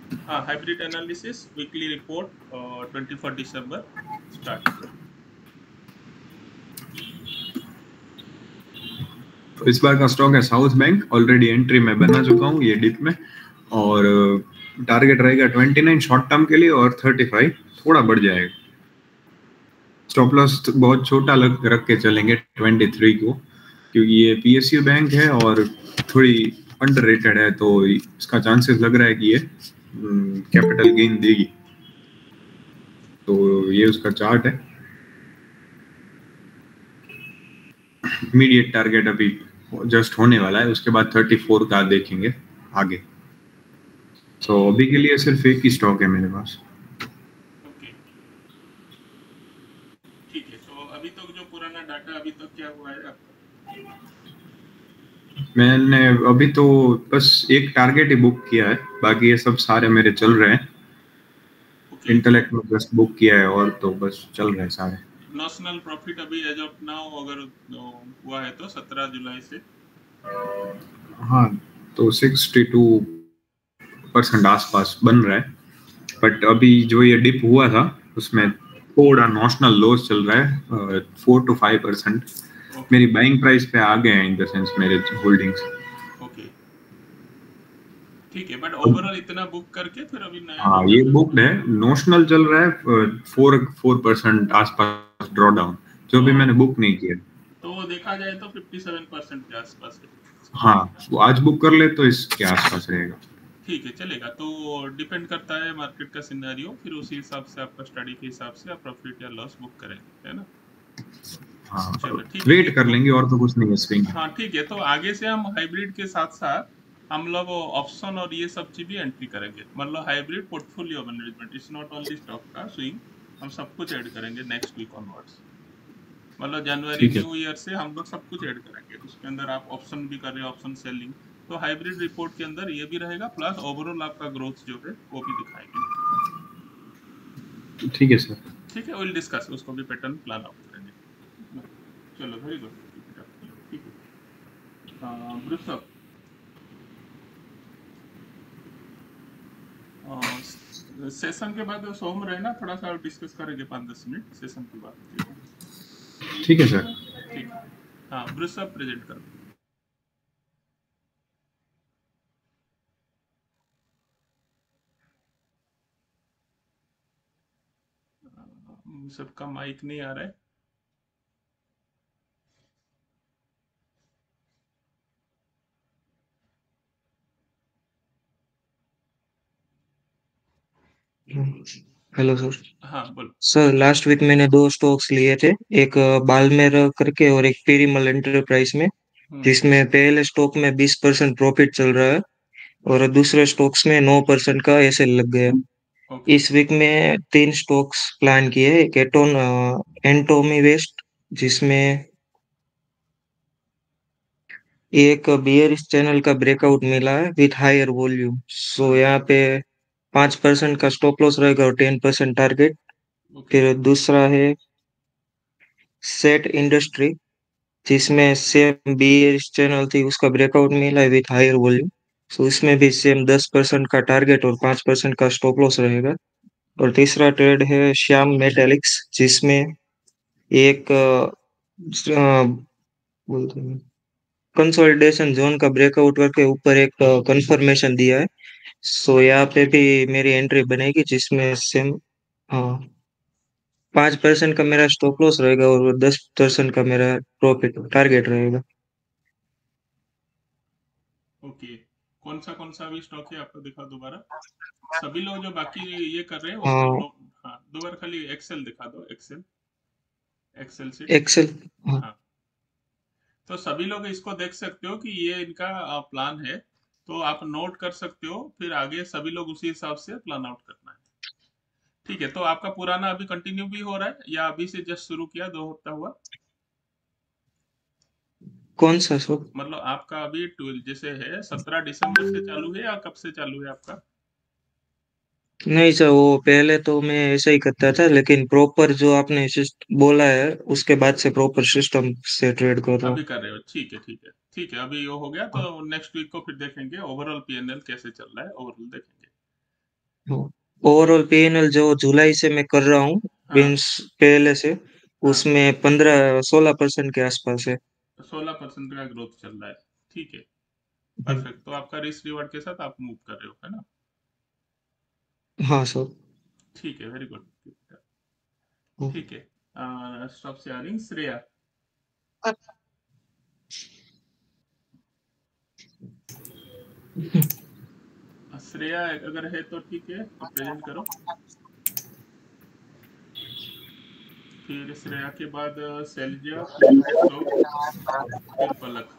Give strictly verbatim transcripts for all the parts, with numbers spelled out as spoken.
हाँ, hybrid analysis weekly report twenty four दिसंबर start. तो इस बार का स्टॉक है साउथ बैंक, ऑलरेडी एंट्री में बना चुका हूँ ये डिप में, और टारगेट रहेगा ट्वेंटी नाइन शॉर्ट टर्म के लिए और थर्टी फाइव थोड़ा बढ़ जाएगा। स्टॉप लॉस बहुत छोटा लग रख के चलेंगे ट्वेंटी थ्री को, क्योंकि ये पीएसयू बैंक है और थोड़ी अंडररेटेड है, तो इसका चांसेस लग रहा है कि ये कैपिटल गेन देगी। तो ये उसका चार्ट है। इमीडिएट टारगेट अभी जस्ट होने वाला है, उसके बाद थर्टी फोर का देखेंगे आगे। तो so, अभी के लिए सिर्फ एक ही स्टॉक है मेरे पास। ओके, ठीक है। तो अभी तक जो पुराना डाटा अभी तक क्या हुआ है आपका? मैंने अभी तो बस एक टारगेट ही बुक किया है, बाकी ये सब सारे मेरे चल रहे हैं। ओके, तो इंटेलेक्ट में बस बुक किया है और तो बस चल रहे हैं सारे। नेशनल प्रॉफिट अभी एज ऑफ नाउ अगर अ, हुआ है तो सत्रह जुलाई से हाँ, तो सिक्सटी टू परसेंट आसपास बन रहा है। बट अभी जो ये डिप हुआ था उसमें हाँ, थोड़ा नॉशनल लॉस चल रहा है, four two five percent. Okay मेरी बाइंग प्राइस पे आ गए हैं इन द सेंस मेरे होल्डिंग्स। ओके, ठीक है। बट ओवरऑल इतना बुक करके फिर अभी नया हाँ, डाटा ये जो बुक्ड है, नॉशनल चल रहा है फोर फोर परसेंट आसपास ड्रॉ डाउन, जो भी तो मैंने बुक नहीं किया। तो वो देखा जाए तो फिफ्टी सेवन परसेंट के आसपास है इसका। हाँ, वो आज बुक कर ले तो इसके आसपास रहेगा। ठीक है, चलेगा। तो डिपेंड करता है मार्केट का सिनेरियो, फिर उसी हिसाब से आपका स्टडी के हिसाब से आप प्रॉफिट या लॉस बुक करेंगे, है ना? हाँ, चलो ठीक है वेट एक कर को लेंगे और तो कुछ नहीं है स्विंग है। हाँ ठीक है। तो आगे से हम हाइब्रिड के साथ साथ हम लोग ऑप्शन और ये सब चीज भी एंट्री करेंगे। मतलब hybrid portfolio management is not only stock का स्विंग, हम सब कुछ ऐड करेंगे नेक्स्ट वीक ऑनवर्ड्स। मतलब जनवरी ठीक है। न्यू ईयर से हम लोग सब कुछ ऐड करेंगे। उसके अंदर आप ऑप्शन भी कर रहे हो, ऑप्शन सेलिंग। तो हाइब्रिड रिपोर्ट के अंदर ये भी रहेगा, प्लस ओवरऑल आपका ग्रोथ जो है वो भी दिखाएंगे। ठीक है सर। ठीक है, विल डिस्कस, उसको भी पैटर्न प्लान आउट करेंगे। ठीक है? चलो, very good, keep it up. ठीक है, वृषभ, सेशन के बाद सोम रहना, थोड़ा सा डिस्कस करेंगे पाँच दस मिनट सेशन के बाद। ठीक है? ठीक है सर। ठीक है। हाँ, वृषभ प्रेजेंट करो। अ, सबका माइक नहीं आ रहा है। Hello sir. हाँ, बोलो। सर लास्ट वीक मैंने दो स्टॉक्स लिए थे, एक अ, बाल्मेर करके और एक पेरीमल एंटरप्राइज में, हम्म। जिसमें पहले स्टॉक में बीस परसेंट प्रॉफिट चल रहा है और दूसरे स्टॉक्स में नौ परसेंट का ऐसे लग गया। ओके इस वीक में तीन स्टॉक्स प्लान किए, एक एटोन एंटोमी वेस्ट, जिसमें एक बियरिश चैनल का ब्रेकआउट मिला है विथ हायर वॉल्यूम, सो यहाँ पे पाँच परसेंट का स्टॉप लॉस रहेगा और टेन परसेंट टारगेट। ओके फिर दूसरा है सेट इंडस्ट्री, जिसमें सेम बियरिश चैनल थी, उसका ब्रेकआउट मिला है विथ हायर वॉल्यूम, सो इसमें भी सेम दस परसेंट का टारगेट और पाँच परसेंट का स्टॉप लॉस रहेगा। और तीसरा ट्रेड है श्याम मेटेलिक्स, जिसमें एक कंसोलिडेशन जोन का ब्रेकआउट करके ऊपर एक कंफर्मेशन दिया है, सो यहाँ पे भी मेरी एंट्री बनेगी, जिसमें सेम हाँ पाँच परसेंट का मेरा स्टॉप लॉस रहेगा और दस परसेंट का मेरा प्रॉफिट टारगेट रहेगा। ओके। कौन सा कौन सा अभी स्टॉक है आपका, दिखा दोबारा। सभी लोग जो बाकी ये कर रहे हैं उसका हाँ, नो। हाँ, दोबारा खाली एक्सेल दिखा दो, एक्सेल, एक्सेल सीट। एक्सेल। हाँ, हाँ, तो सभी लोग इसको देख सकते हो कि ये इनका प्लान है। तो आप नोट कर सकते हो, फिर आगे सभी लोग उसी हिसाब से प्लान आउट करना है। ठीक है, तो आपका पुराना अभी कंटिन्यू भी हो रहा है या अभी से जस्ट शुरू किया, दो हफ्ता हुआ? कौन सा सर? मतलब आपका अभी ट्वेल्व जैसे है, सत्रह दिसंबर से चालू है या कब से चालू है आपका? नहीं सर, वो पहले तो मैं ऐसा ही करता था, लेकिन प्रॉपर जो आपने सिस्ट बोला है उसके बाद से प्रॉपर सिस्टम से ट्रेड कर रहा हूँ। अभी कर रहे हो, ठीक है ठीक है। ठीक है, अभी ये हो गया तो नेक्स्ट वीक को फिर देखेंगे ओवरऑल पीएनएल कैसे चल रहा है, ओवरऑल देखेंगे। ओवरऑल पीएनएल जो जुलाई से मैं कर रहा हूँ, हाँ मीन्स पहले से, हाँ उसमें पंद्रह सोलह परसेंट के आसपास है। सोलह परसेंट का ग्रोथ चल रहा है। ठीक है, हम्म, परफेक्ट। तो आपका रिस्क रिवॉर्ड के साथ आप मूव कर रहे हो, है ना? हाँ सर। ठीक है, वेरी गुड। हम्म, ठीक है, स्टॉप शेयरिंग श्रेया। श्रेया अगर है तो ठीक है, तो प्रेजेंट करो। फिर श्रेया के बाद शैलजा, फिर अशोक, फिर पलक।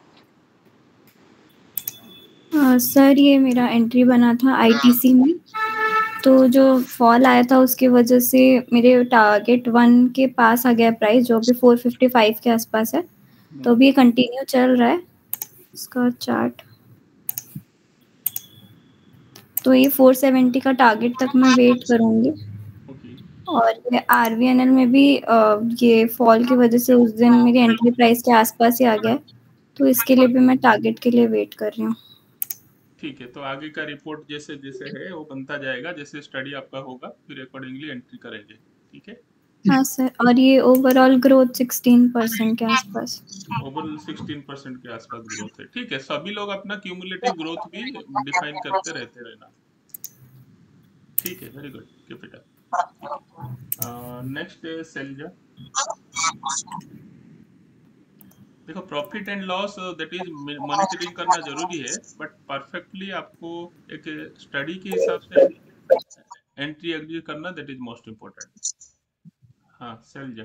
अ, सर ये मेरा एंट्री बना था आईटीसी में, तो जो फॉल आया था उसकी वजह से मेरे टारगेट वन के पास आ गया प्राइस, जो अभी फोर फिफ्टी फाइव के आसपास है। तो अभी कंटिन्यू चल रहा है इसका चार्ट। तो ये फोर सेवेंटी का टारगेट तक मैं वेट करूंगी। ओके और ये आरवीएनएल में भी अ, ये फॉल की वजह से उस दिन मेरी एंट्री प्राइस के आसपास ही आ गया है, तो इसके लिए भी मैं टारगेट के लिए वेट कर रही हूँ। ठीक है, तो आगे का रिपोर्ट जैसे जैसे है वो बनता जाएगा, जैसे स्टडी आपका होगा फिर अकॉर्डिंगली एंट्री करेंगे। ठीक है, हाँ सर, और ये ओवरऑल ग्रोथ सिक्सटीन परसेंट के आसपास। ओवरऑल सिक्सटीन परसेंट के आसपास ग्रोथ है। ठीक है, सभी लोग अपना क्यूमुलेटिव ग्रोथ भी डिफाइन करते रहते रहना। ठीक है, very good, keep it up. ठीक है, नेक्स्ट है सेल्जा। देखो, profit and loss that is monitoring करना जरूरी है, बट परफेक्टली आपको एक स्टडी के हिसाब से एंट्री एग्री करना दैट इज मोस्ट इम्पोर्टेंट। हाँ सेल्जा।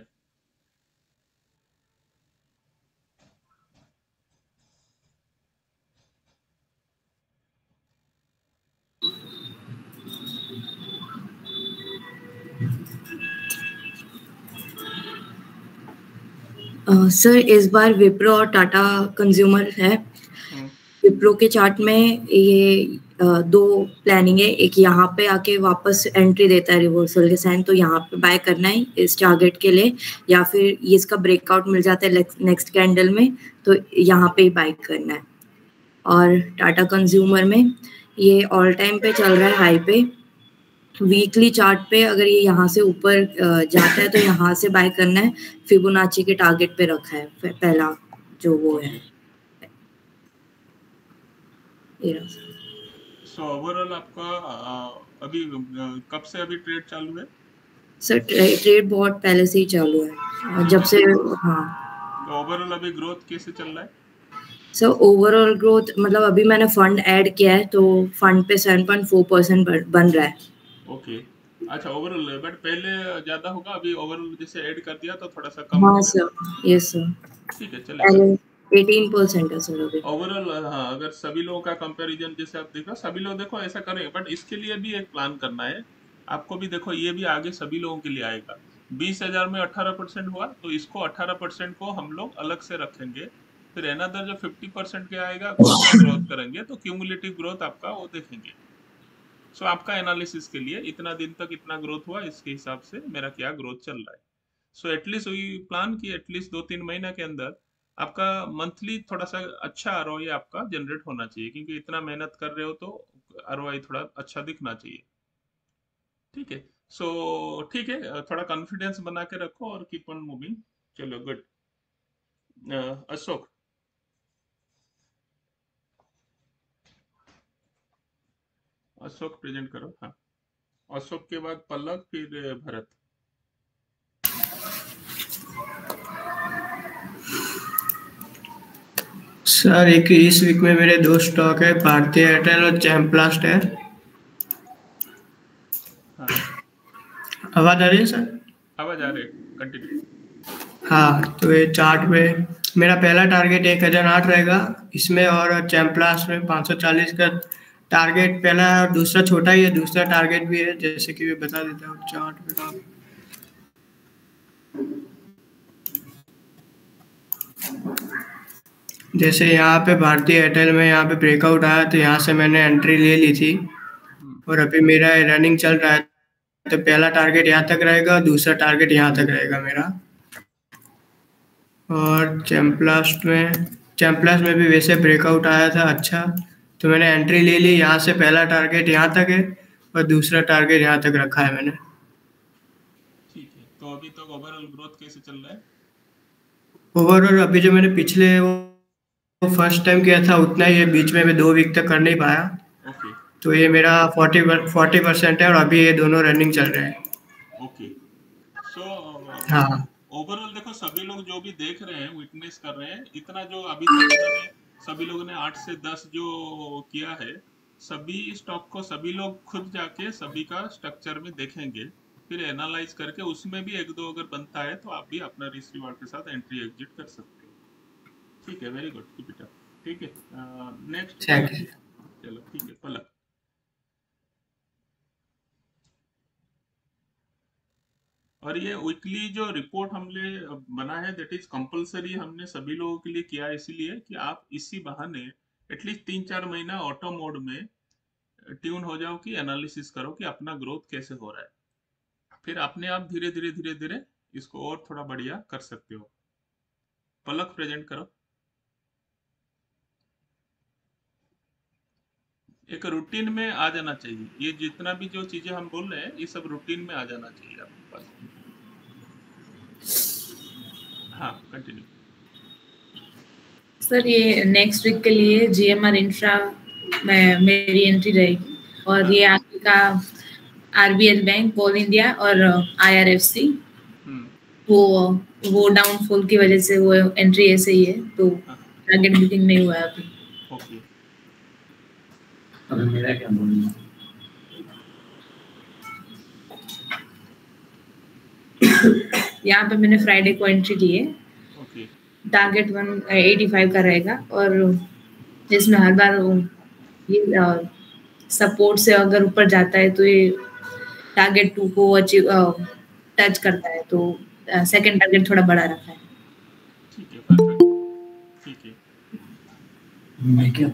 सर इस बार विप्रो और टाटा कंज्यूमर है। विप्रो के चार्ट में ये अ, दो प्लानिंग है, एक यहाँ पे आके वापस एंट्री देता है रिवर्सल के साइन, तो यहाँ पे बाय करना है इस टारगेट के लिए, या फिर ये इसका ब्रेकआउट मिल जाता है नेक्स्ट कैंडल में तो यहाँ पे ही बाय करना है। और टाटा कंज्यूमर में ये ऑल टाइम पे चल रहा है हाई पे, वीकली चार्ट पे अगर ये यहाँ से ऊपर अ, जाता है तो यहाँ से बाय करना है। फिबोनाची के टारगेट पे रखा है पहला जो वो है। सो ओवरऑल आपका अ, अभी अ, कब से अभी ट्रेड चालू है? सर ट्रेड बहुत पहले से ही चालू है, जब से। हाँ, तो ओवरऑल अभी ग्रोथ कैसे चल रहा है? सर ओवरऑल ग्रोथ मतलब अभी मैंने फंड ऐड किया है तो फंड पे सेवन पॉइंट फोर परसेंट बन रहा है। ओके, अच्छा ओवरऑल, बट पहले ज्यादा होगा, अभी ओवरऑल जैसे ऐड कर दिया तो थोड़ा सा कम हाँ हो गया। Sir, yes sir. ठीक है, चलेगा। एटीन परसेंट है सर अभी ओवरऑल हाँ, अगर सभी लोगों का कंपैरिजन जैसे आप देखो, सभी लोग देखो ऐसा करें, बट इसके लिए भी एक प्लान करना है आपको भी। देखो ये भी आगे सभी लोगों के लिए आएगा। बीस हजार में अठारह परसेंट हुआ, तो इसको अठारह परसेंट को हम लोग अलग से रखेंगे। फिर अनदर जो फिफ्टी परसेंट के आएगा उसका ग्रोथ करेंगे, तो क्यूमुलेटिव ग्रोथ आपका वो देखेंगे। सो so, आपका एनालिसिस के लिए इतना दिन तक इतना ग्रोथ हुआ, इसके हिसाब से मेरा क्या ग्रोथ चल रहा है। सो एटलीस्ट वही प्लान की एटलीस्ट दो तीन महीना के अंदर आपका मंथली थोड़ा सा अच्छा आरओआई आपका जनरेट होना चाहिए, क्योंकि इतना मेहनत कर रहे हो तो आरओआई थोड़ा अच्छा दिखना चाहिए। ठीक है, सो ठीक है, थोड़ा कॉन्फिडेंस बना के रखो और कीप ऑन मूविंग। चलो गुड। अशोक। अशोक प्रेजेंट करो। हाँ, अशोक के बाद पलक, फिर भरत। सर एक इस वीक में मेरे दो स्टॉक है, भारतीय एयरटेल और चैम्प्लास्ट है। हाँ, आवाज आ रही है सर? आवाज आ रही है, कंटिन्यू। हाँ, तो ये चार्ट में मेरा पहला टारगेट एक हजार आठ रहेगा इसमें, और चैम्प्लास्ट में पाँच सौ चालीस का टारगेट पहला है, और दूसरा छोटा ही है, दूसरा टारगेट भी है, जैसे कि मैं बता देता हूँ चार्ट में। जैसे यहाँ पे भारतीय एयरटेल में यहाँ पे ब्रेकआउट आया तो यहाँ से मैंने एंट्री ले ली थी, और अभी मेरा रनिंग चल रहा है, तो पहला टारगेट यहाँ तक रहेगा, दूसरा टारगेट यहाँ तक रहेगा मेरा। और चैम्प्लास्ट में चैम्प्लास्ट में भी वैसे ब्रेकआउट आया था अच्छा, तो मैंने एंट्री ले ली। यहाँ से पहला टारगेट यहाँ तक है, और दूसरा टारगेट यहाँ तक रखा है मैंने। ठीक है, तो अभी तक ओवरऑल ग्रोथ कैसे चल रहा है? ओवरऑल अभी जो मैंने पिछले वो फर्स्ट टाइम किया था उतना ही है, बीच में मैं दो वीक तक कर नहीं पाया। ओके तो ये मेरा फोर्टी फोर्टी परसेंट है और अभी ये दोनों रनिंग चल रहे हैं। ओके सो हाँ ओवरऑल देखो, सभी लोग जो भी देख रहे हैं, विटनेस कर रहे हैं, इतना जो अभी तक इन्होंने सभी लोगों ने आठ से दस जो किया है, सभी स्टॉक को सभी लोग खुद जाके सभी का स्ट्रक्चर में देखेंगे, फिर एनालाइज करके उसमें भी एक दो अगर बनता है तो आप भी अपना रिस्क रिवार्ड के साथ एंट्री एग्जिट कर सकते हो। ठीक है, very good, keep it up. ठीक है, नेक्स्ट थैंक यू। चलो ठीक है, पलक। और ये वीकली जो रिपोर्ट हमने बना है, दैट इज कंपलसरी, हमने सभी लोगों के लिए किया है, इसीलिए कि आप इसी बहाने एटलीस्ट तीन चार महीना ऑटो मोड में ट्यून हो जाओ कि एनालिसिस करो कि अपना ग्रोथ कैसे हो रहा है, फिर अपने आप धीरे धीरे धीरे धीरे इसको और थोड़ा बढ़िया कर सकते हो। पलक प्रेजेंट करो। एक रूटीन में आ जाना चाहिए, ये जितना भी जो चीजें हम बोल रहे हैं ये सब रूटीन में आ जाना चाहिए आपके पास। हाँ, कंटिन्यू। सर ये नेक्स्ट वीक के लिए जीएमआर इंफ्रा में मेरी एंट्री रहेगी और ये आपके का आरबीएल बैंक, कोल इंडिया और आईआरएफसी, वो वो डाउनफॉल की वजह से वो एंट्री ऐसे ही है, तो टारगेट बुकिंग नहीं हुआ है अभी। ओके, अभी मेरा क्या बोलना? यहाँ पे मैंने फ्राइडे को एंट्री ली है। Okay, target one eighty five का रहेगा और जिसमें हर बार ये सपोर्ट से अगर ऊपर जाता है तो ये टारगेट टू को अचीव टच करता है, तो सेकंड टारगेट थोड़ा बड़ा रखा है। ठीक है, परफेक्ट। ठीक है, मैं क्या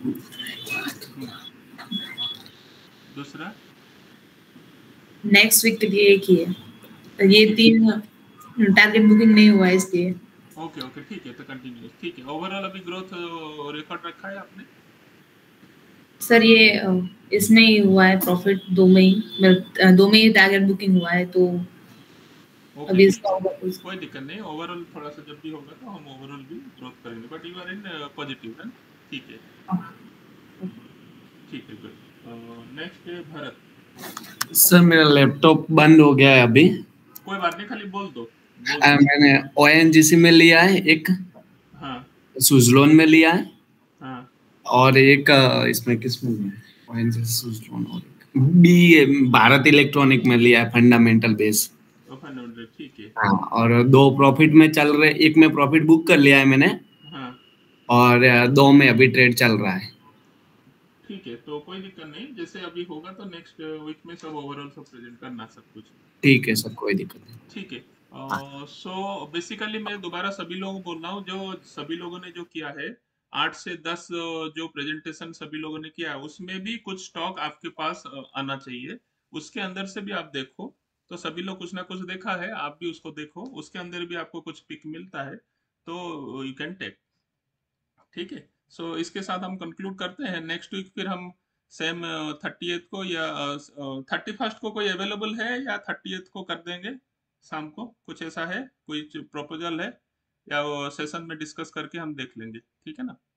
दूसरा नेक्स्ट वीक के लिए एक ही है, तो ये तीन टारगेट बुकिंग नहीं हुआ है इसलिए। ओके ओके ठीक है, तो कंटिन्यू। ठीक है, ओवरऑल अभी ग्रोथ रिकॉर्ड रखा है आपने? सर ये इसमें ही हुआ है प्रॉफिट, दो में ही दो में ही टारगेट बुकिंग हुआ है, तो ओके, अभी इसका कोई दिक्कत नहीं। ओवरऑल थोड़ा सा जब भी होगा तो हम ओवरऑल भी ग्रोथ करेंगे, but you are in positive है। ठीक है ठीक है, गुड। नेक्स्ट है भरत। सर मेरा लैपटॉप बंद हो गया है अभी। कोई बात नहीं, खाली बोल दो, बोल आ, दो। मैंने ओएनजीसी में लिया है एक, हाँ सुजलोन में लिया है, हाँ और एक इसमें किस में लिया है, ओएनजीसी सुजलोन, और एक बी भारत इलेक्ट्रॉनिक में लिया है, फंडामेंटल बेस। फंडामेंटल, ठीक है। हाँ, और दो प्रॉफिट में चल रहे, एक में प्रॉफिट बुक कर लिया है मैंने, हाँ और दो में अभी ट्रेड चल रहा है। ठीक है, तो कोई दिक्कत नहीं, जैसे अभी होगा तो नेक्स्ट वीक में सब ओवरऑल सब प्रेजेंट करना सब कुछ। ठीक है सर, कोई दिक्कत नहीं। ठीक है, सो बेसिकली मैं दोबारा सभी लोगों को बोल रहा हूँ, जो सभी लोगों ने जो किया है आठ से दस जो प्रेजेंटेशन सभी लोगों ने किया है, उसमें भी कुछ स्टॉक आपके पास आना चाहिए, उसके अंदर से भी आप देखो। तो सभी लोग कुछ ना कुछ देखा है, आप भी उसको देखो, उसके अंदर भी आपको कुछ पिक मिलता है तो यू कैन टेक। ठीक है, सो so, इसके साथ हम कंक्लूड करते हैं। नेक्स्ट वीक फिर हम सेम थर्टी को या थर्टी फर्स्ट को कोई अवेलेबल है या थर्टी को कर देंगे शाम को, कुछ ऐसा है, कोई प्रपोजल है, या वो सेशन में डिस्कस करके हम देख लेंगे। ठीक है ना?